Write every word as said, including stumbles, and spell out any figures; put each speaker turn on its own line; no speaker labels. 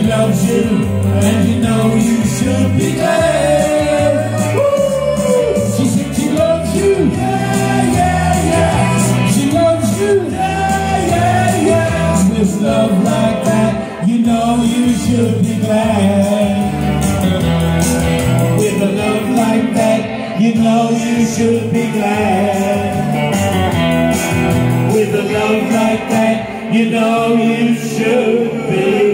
loves you, and you know you should be glad. Woo! She said she loves you, yeah, yeah, yeah. She loves you, yeah, yeah, yeah. With love like that, you know you should be glad. With a love like that, you know you should be glad. With a love like that, you know you should be